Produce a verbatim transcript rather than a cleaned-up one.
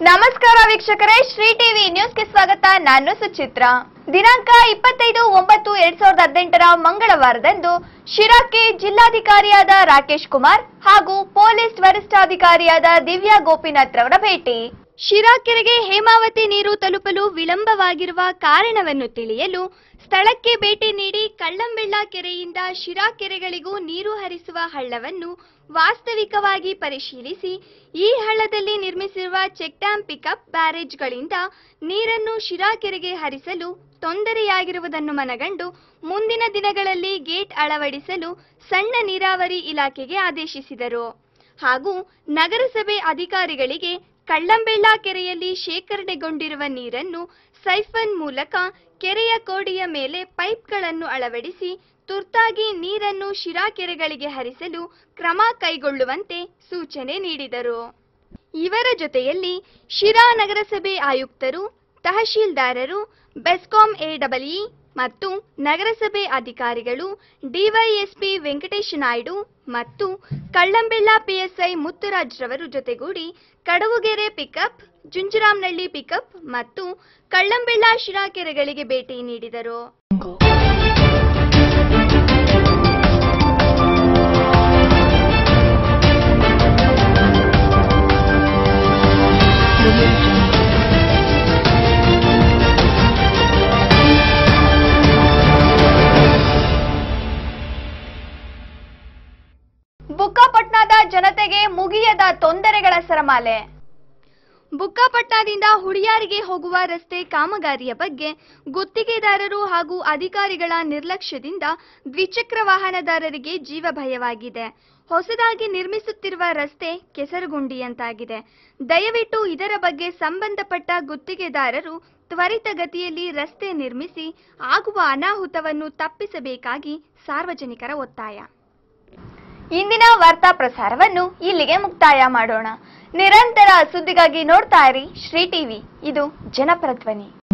ನಮಸ್ಕಾರ ವೀಕ್ಷಕರೇ, ಶ್ರೀ ಟಿವಿ ನ್ಯೂಸ್ಗೆ ಸ್ವಾಗತ. ನಾನು ಸುಚಿತ್ರಾ. ದಿನಾಂಕ ಇಪ್ಪತ್ತೈದು ಒಂಬತ್ತು ಎರಡ್ ಸಾವಿರದ ಹದಿನೆಂಟರ ಮಂಗಳವಾರದಂದು ಶಿರಾಕ್ಕೆ ಜಿಲ್ಲಾಧಿಕಾರಿಯಾದ ರಾಕೇಶ್ ಕುಮಾರ್ ಹಾಗೂ ಪೊಲೀಸ್ ವರಿಷ್ಠಾಧಿಕಾರಿಯಾದ ದಿವ್ಯಾ ಗೋಪಿನಾಥ್ ರವರ ಭೇಟಿ. ಶಿರಾ ಕೆರೆಗೆ ಹೇಮಾವತಿ ನೀರು ತಲುಪಲು ವಿಳಂಬವಾಗಿರುವ ಕಾರಣವನ್ನು ತಿಳಿಯಲು ಸ್ಥಳಕ್ಕೆ ಭೇಟಿ ನೀಡಿ ಕಳ್ಳಂಬೆಳ್ಳ ಕೆರೆಯಿಂದ ಶಿರಾ ಕೆರೆಗಳಿಗೂ ನೀರು ಹರಿಸುವ ಹಳ್ಳವನ್ನು ವಾಸ್ತವಿಕವಾಗಿ ಪರಿಶೀಲಿಸಿ ಈ ಹಳ್ಳದಲ್ಲಿ ನಿರ್ಮಿಸಿರುವ ಚೆಕ್ ಡ್ಯಾಂ ಪಿಕಪ್ ಬ್ಯಾರೇಜ್ಗಳಿಂದ ನೀರನ್ನು ಶಿರಾ ಕೆರೆಗೆ ಹರಿಸಲು ತೊಂದರೆಯಾಗಿರುವುದನ್ನು ಮನಗಂಡು ಮುಂದಿನ ದಿನಗಳಲ್ಲಿ ಗೇಟ್ ಅಳವಡಿಸಲು ಸಣ್ಣ ನೀರಾವರಿ ಇಲಾಖೆಗೆ ಆದೇಶಿಸಿದರು. ಹಾಗೂ ನಗರಸಭೆ ಅಧಿಕಾರಿಗಳಿಗೆ ಕಳ್ಳಂಬೆಳ್ಳ ಕೆರೆಯಲ್ಲಿ ಶೇಖರಣೆಗೊಂಡಿರುವ ನೀರನ್ನು ಸೈಫನ್ ಮೂಲಕ ಕೆರೆಯ ಕೋಡಿಯ ಮೇಲೆ ಪೈಪ್ಗಳನ್ನು ಅಳವಡಿಸಿ ತುರ್ತಾಗಿ ನೀರನ್ನು ಶಿರಾ ಕೆರೆಗಳಿಗೆ ಹರಿಸಲು ಕ್ರಮ ಕೈಗೊಳ್ಳುವಂತೆ ಸೂಚನೆ ನೀಡಿದರು. ಇವರ ಜೊತೆಯಲ್ಲಿ ಶಿರಾ ನಗರಸಭೆ ಆಯುಕ್ತರು, ತಹಶೀಲ್ದಾರರು, ಬೆಸ್ಕಾಂ ಎಡಬ್ಲ್ಯೂ ಮತ್ತು ನಗರಸಭೆ ಅಧಿಕಾರಿಗಳು, ಡಿವೈಎಸ್ಪಿ ವೆಂಕಟೇಶ ನಾಯ್ಡು ಮತ್ತು ಕಳ್ಳಂಬೆಳ್ಳ ಪಿಎಸ್ಐ ಮುತ್ತುರಾಜ್ ರವರು ಜೊತೆಗೂಡಿ ಕಡವುಗೆರೆ ಪಿಕಪ್, ಜುಂಜರಾಮ್ನಹಳ್ಳಿ ಪಿಕಪ್ ಮತ್ತು ಕಳ್ಳಂಬೆಳ್ಳ ಶಿರಾ ಕೆರೆಗಳಿಗೆ ಭೇಟಿ ನೀಡಿದರು. ಬುಕ್ಕಾಪಟ್ನಾದ ಜನತೆಗೆ ಮುಗಿಯದ ತೊಂದರೆಗಳ ಸರಮಾಲೆ. ಬುಕ್ಕಾಪಟ್ನಾದಿಂದ ಹುಳಿಯಾರಿಗೆ ಹೋಗುವ ರಸ್ತೆ ಕಾಮಗಾರಿಯ ಬಗ್ಗೆ ಗುತ್ತಿಗೆದಾರರು ಹಾಗೂ ಅಧಿಕಾರಿಗಳ ನಿರ್ಲಕ್ಷ್ಯದಿಂದ ದ್ವಿಚಕ್ರ ವಾಹನದಾರರಿಗೆ ಜೀವ ಭಯವಾಗಿದೆ. ಹೊಸದಾಗಿ ನಿರ್ಮಿಸುತ್ತಿರುವ ರಸ್ತೆ ಕೆಸರುಗುಂಡಿಯಂತಾಗಿದೆ. ದಯವಿಟ್ಟು ಇದರ ಬಗ್ಗೆ ಸಂಬಂಧಪಟ್ಟ ಗುತ್ತಿಗೆದಾರರು ತ್ವರಿತಗತಿಯಲ್ಲಿ ರಸ್ತೆ ನಿರ್ಮಿಸಿ ಆಗುವ ಅನಾಹುತವನ್ನು ತಪ್ಪಿಸಬೇಕಾಗಿ ಸಾರ್ವಜನಿಕರ ಒತ್ತಾಯ. ಇಂದಿನ ವಾರ್ತಾ ಪ್ರಸಾರವನ್ನು ಇಲ್ಲಿಗೆ ಮುಕ್ತಾಯ ಮಾಡೋಣ. ನಿರಂತರ ಸುದ್ದಿಗಾಗಿ ನೋಡ್ತಾ ಇರಿ ಶ್ರೀ ಟಿವಿ. ಇದು ಜನಪರ ಧ್ವನಿ.